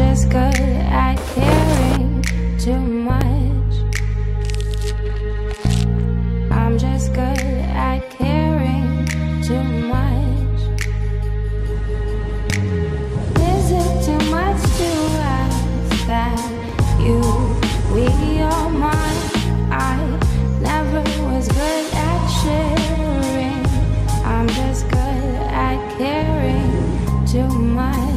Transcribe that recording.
just good at caring too much. I'm just good at caring too much. Is it too much to ask that you be all mine? I never was good at sharing. I'm just good at caring too much.